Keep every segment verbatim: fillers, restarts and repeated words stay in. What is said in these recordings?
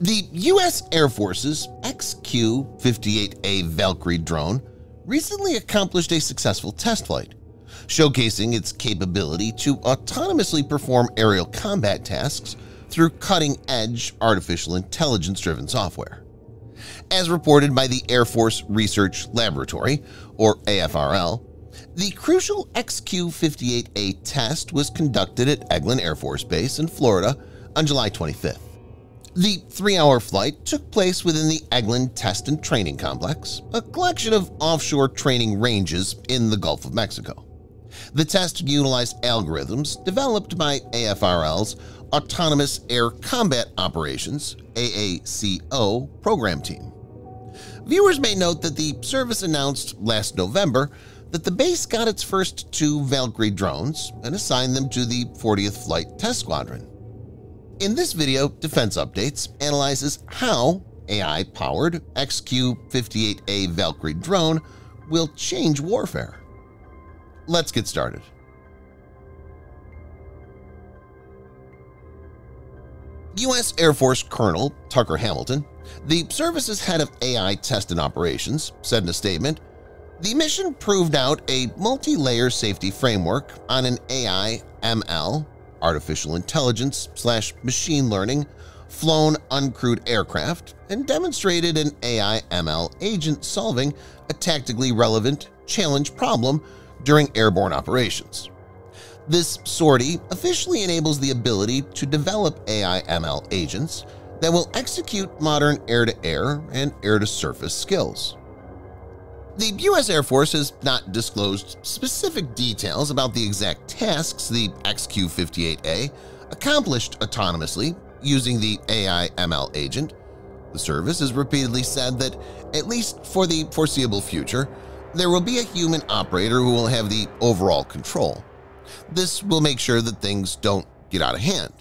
The U S Air Force's X Q fifty-eight A Valkyrie drone recently accomplished a successful test flight, showcasing its capability to autonomously perform aerial combat tasks through cutting-edge artificial intelligence-driven software. As reported by the Air Force Research Laboratory, or A F R L, the crucial X Q fifty-eight A test was conducted at Eglin Air Force Base in Florida on July twenty-fifth. The three-hour flight took place within the Eglin Test and Training Complex, a collection of offshore training ranges in the Gulf of Mexico. The test utilized algorithms developed by A F R L's Autonomous Air Combat Operations A A C O program team. Viewers may note that the service announced last November that the base got its first two Valkyrie drones and assigned them to the fortieth Flight Test Squadron. In this video, Defense Updates analyzes how A I-powered X Q fifty-eight A Valkyrie drone will change warfare. Let's get started. U S Air Force Colonel Tucker Hamilton, the service's head of A I Test and Operations, said in a statement, "The mission proved out a multi-layer safety framework on an A I M L, artificial intelligence slash machine learning, flown uncrewed aircraft and demonstrated an A I M L agent solving a tactically relevant challenge problem during airborne operations. This sortie officially enables the ability to develop A I M L agents that will execute modern air-to-air and air-to-surface skills." The U S Air Force has not disclosed specific details about the exact tasks the X Q fifty-eight A accomplished autonomously using the A I M L agent. The service has repeatedly said that, at least for the foreseeable future, there will be a human operator who will have the overall control. This will make sure that things don't get out of hand.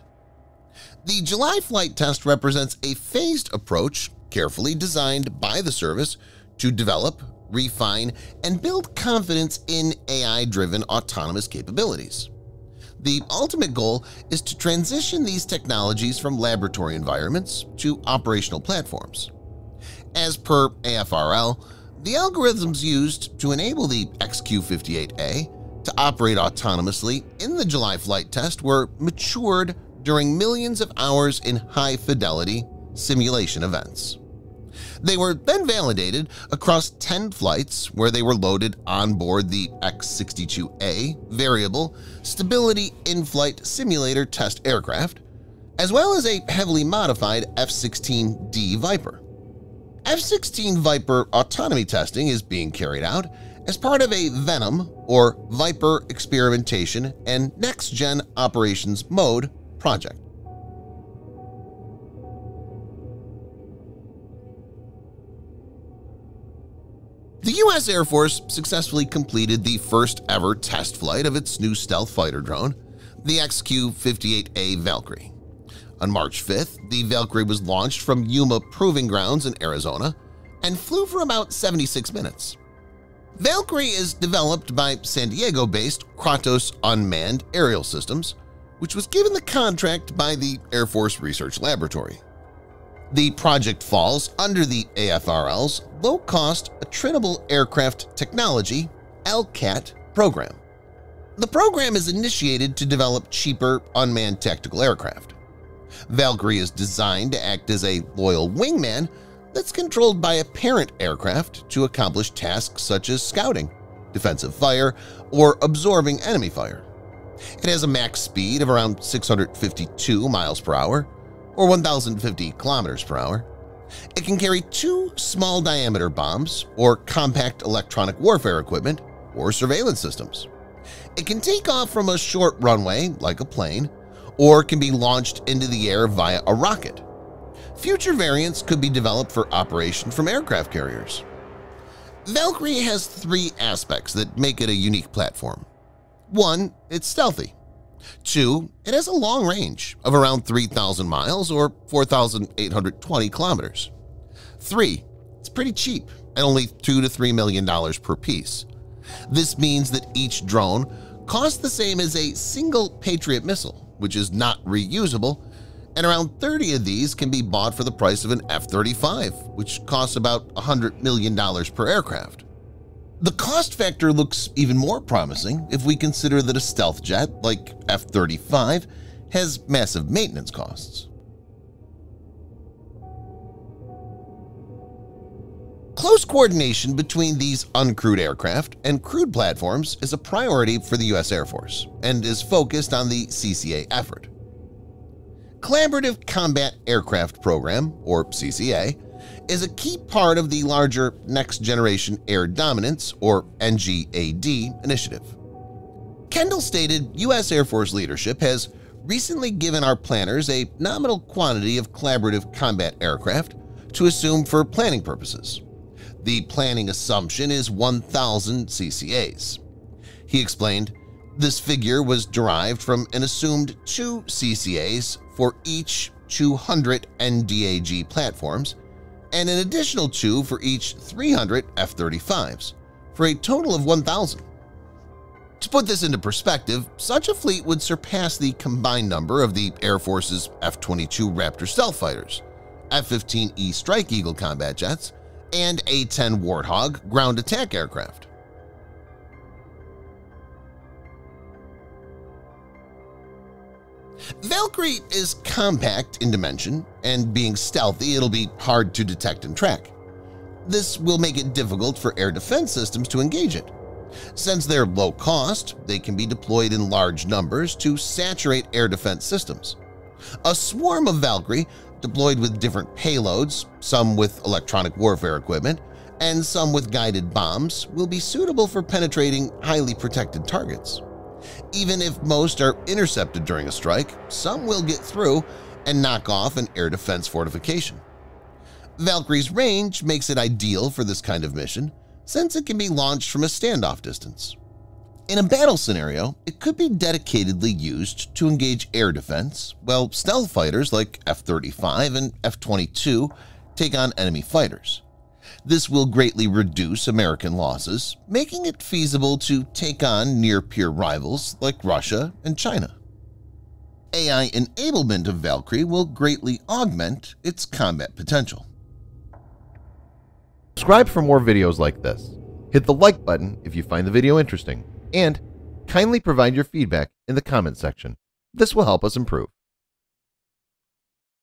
The July flight test represents a phased approach carefully designed by the service to develop, refine, and build confidence in A I-driven autonomous capabilities. The ultimate goal is to transition these technologies from laboratory environments to operational platforms. As per A F R L, the algorithms used to enable the X Q fifty-eight A to operate autonomously in the July flight test were matured during millions of hours in high-fidelity simulation events. They were then validated across ten flights where they were loaded on board the X sixty-two A variable stability in-flight simulator test aircraft, as well as a heavily modified F sixteen D Viper. F sixteen Viper autonomy testing is being carried out as part of a Venom or Viper Experimentation and Next-Gen Operations Mode project. The U S Air Force successfully completed the first-ever test flight of its new stealth fighter drone, the X Q fifty-eight A Valkyrie. On March fifth, the Valkyrie was launched from Yuma Proving Grounds in Arizona and flew for about seventy-six minutes. Valkyrie is developed by San Diego-based Kratos Unmanned Aerial Systems, which was given the contract by the Air Force Research Laboratory. The project falls under the A F R L's Low-Cost Attritable Aircraft Technology L CAT program. The program is initiated to develop cheaper unmanned tactical aircraft. Valkyrie is designed to act as a loyal wingman that's controlled by a parent aircraft to accomplish tasks such as scouting, defensive fire, or absorbing enemy fire. It has a max speed of around six hundred fifty-two miles per hour, or one thousand fifty kilometers per hour. It can carry two small-diameter bombs or compact electronic warfare equipment or surveillance systems. It can take off from a short runway like a plane or can be launched into the air via a rocket. Future variants could be developed for operation from aircraft carriers. Valkyrie has three aspects that make it a unique platform. One, it's stealthy. Two, it has a long range of around three thousand miles or four thousand eight hundred twenty kilometers. Three, it's pretty cheap at only two to three million dollars per piece. This means that each drone costs the same as a single Patriot missile, which is not reusable and around thirty of these can be bought for the price of an F thirty-five, which costs about one hundred million dollars per aircraft. The cost factor looks even more promising if we consider that a stealth jet like F thirty-five has massive maintenance costs. Close coordination between these uncrewed aircraft and crewed platforms is a priority for the U S Air Force and is focused on the C C A effort. Collaborative Combat Aircraft Program, or C C A, is a key part of the larger Next Generation Air Dominance, or N G A D, initiative. Kendall stated U S Air Force leadership has recently given our planners a nominal quantity of collaborative combat aircraft to assume for planning purposes. The planning assumption is one thousand C C As. He explained, this figure was derived from an assumed two C C As for each two hundred N D A G platforms and an additional two for each three hundred F thirty-fives, for a total of one thousand. To put this into perspective, such a fleet would surpass the combined number of the Air Force's F twenty-two Raptor stealth fighters, F fifteen E Strike Eagle combat jets, and A ten Warthog ground attack aircraft. Valkyrie is compact in dimension, and being stealthy, it'll be hard to detect and track. This will make it difficult for air defense systems to engage it. Since they're low cost, they can be deployed in large numbers to saturate air defense systems. A swarm of Valkyrie, deployed with different payloads, some with electronic warfare equipment, and some with guided bombs, will be suitable for penetrating highly protected targets. Even if most are intercepted during a strike, some will get through and knock off an air defense fortification. Valkyrie's range makes it ideal for this kind of mission, since it can be launched from a standoff distance. In a battle scenario, it could be dedicatedly used to engage air defense, while stealth fighters like F thirty-five and F twenty-two take on enemy fighters. This will greatly reduce American losses, making it feasible to take on near-peer rivals like Russia and China. A I enablement of Valkyrie will greatly augment its combat potential. Subscribe for more videos like this. Hit the like button if you find the video interesting, and kindly provide your feedback in the comment section. This will help us improve.